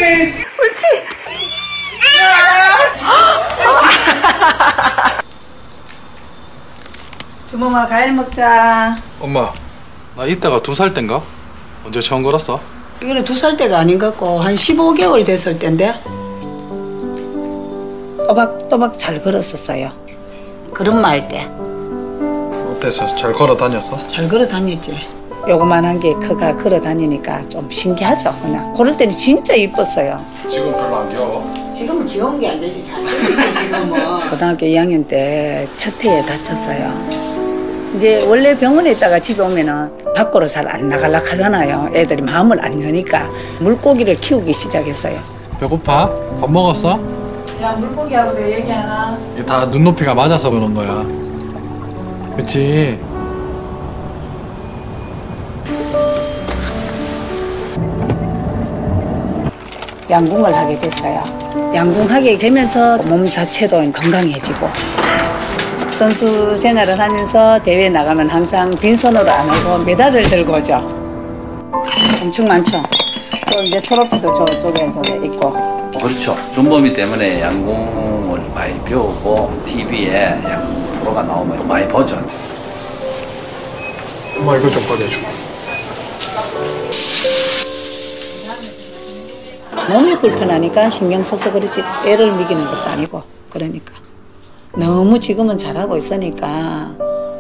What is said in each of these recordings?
옳지. 주몽아, 과일 먹자. 엄마, 나 이때가 2살 땐가? 언제 처음 걸었어? 이거는 2살 때가 아닌 것 같고 한 15개월 됐을 때인데 또박또박 잘 걸었었어요. 걸음마 할 때. 어때서? 잘 걸어 다녔어? 잘 걸어 다녔지. 요거만한 게 커가 걸어 다니니까 좀 신기하죠. 그냥 그럴 때는 진짜 이뻤어요. 지금 별로 안 귀여워? 지금은 귀여운 게 안 되지. 잘 되지 지금은. 고등학교 2학년 때 첫 해에 다쳤어요. 이제 원래 병원에 있다가 집에 오면은 밖으로 잘 안 나가려고 하잖아요. 애들이 마음을 안 여니까 물고기를 키우기 시작했어요. 배고파? 밥 먹었어? 야, 물고기하고 내 얘기 하나. 이게 다 눈높이가 맞아서 그런 거야. 그치? 양궁을 하게 됐어요. 양궁하게 되면서 몸 자체도 건강해지고 선수 생활을 하면서 대회 나가면 항상 빈손으로 안 하고 메달을 들고 오죠. 엄청 많죠. 또 이제 트로피도 저쪽에 있고. 그렇죠. 준범이 때문에 양궁을 많이 배우고 TV에 양궁 프로가 나오면 또 많이 보죠. 엄마 이거 좀 꺼내줘. 몸이 불편하니까 신경 써서 그렇지 애를 먹이는 것도 아니고 그러니까 너무 지금은 잘하고 있으니까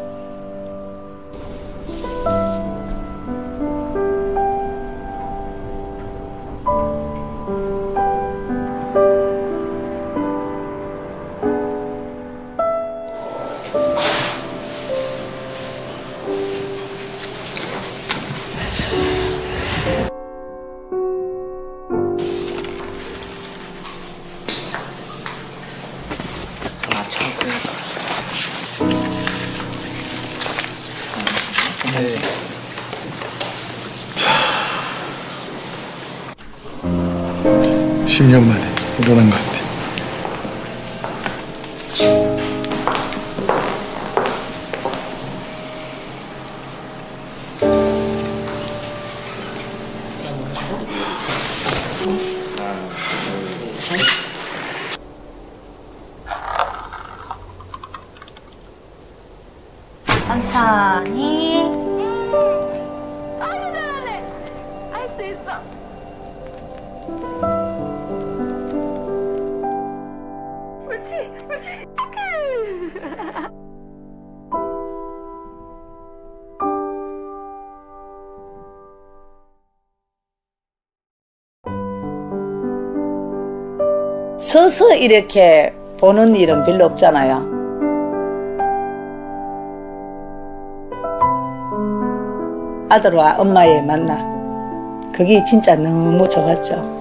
네. 10년 만에 일어난 것 같아. 천천히. 할 수 있어. 옳지, 옳지. 서서 이렇게 보는 일은 별로 없잖아요. 아들과 엄마의 만남, 그게 진짜 너무 좋았죠.